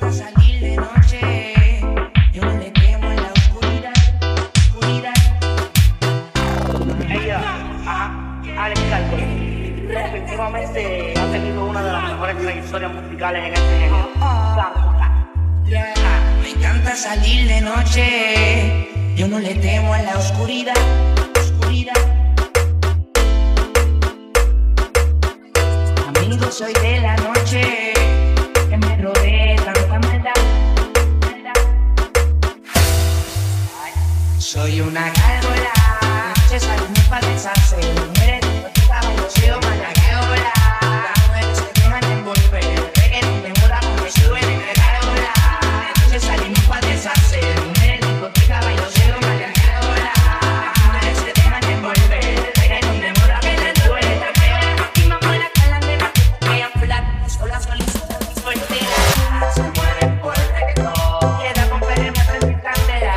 Salir de noche, yo no le temo en la oscuridad, oscuridad. Ella, Alex Calvo, efectivamente ha tenido una de las mejores trayectorias musicales en este género. Me encanta salir de noche, yo no le temo a la oscuridad, oscuridad. Amigo, soy de la noche, que me rodee tanta maldad. Soy una gárgola, noche salimos para besarse. Mujeres discoteca, bailoseo, malagueola. Las mujeres se dejan envolver, reggaetón de moda con que suben en gárgola. Noche salimos para besarse. Mujeres discoteca, bailoseo, malagueola. Las mujeres se dejan envolver, reggaetón de moda con que suben en gárgola. Y mamá la calan de la que vayan flat, sola solicitan mi soltera. Se mueven por el reggaetón, queda con perreo en mi candela.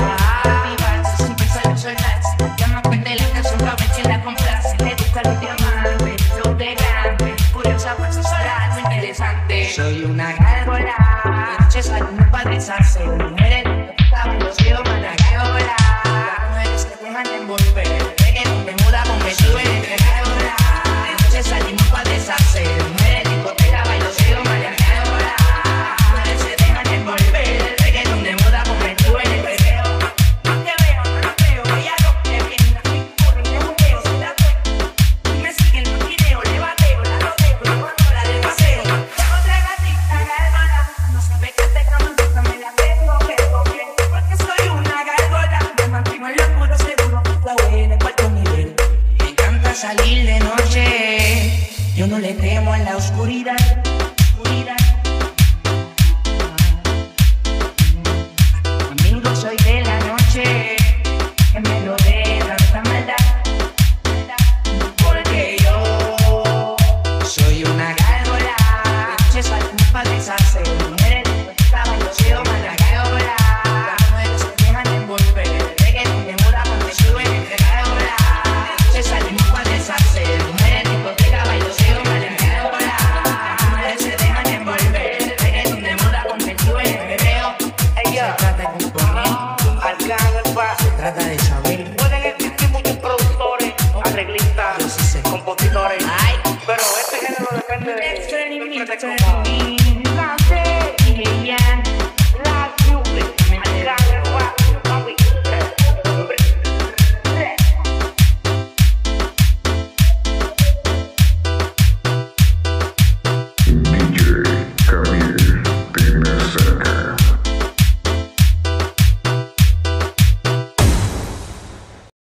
Soy una gárgola, de noche salimos para besarse. Mujeres discoteca, bailoseo, malagueola. Las mujeres se dejan envolver, reggaetón de moda con que suben entre gárgola. De noche salimos para besarse. Mujeres discoteca, bailoseo, malagueola. Las mujeres se dejan envolver, reggaetón de moda con que suben entre gárgola. No te veo, no lo veo, ella lo que viene, la pintura y me mudeo, se la doy. Y me siguen los videos, le bateo, la rodeo, la mando la de paseo. Otra gatita gárgola, no sabe que te cama, nunca me la tengo que coger. Porque soy una gárgola, me mantengo en lo puro seguro, la voy en el cuarto nivel. Me encanta salir de noche, yo no le temo en la oscuridad, oscuridad. Amigo, soy de la noche, que me rodee tanta maldad. Porque yo soy una gárgola, de noche salimos para besarse.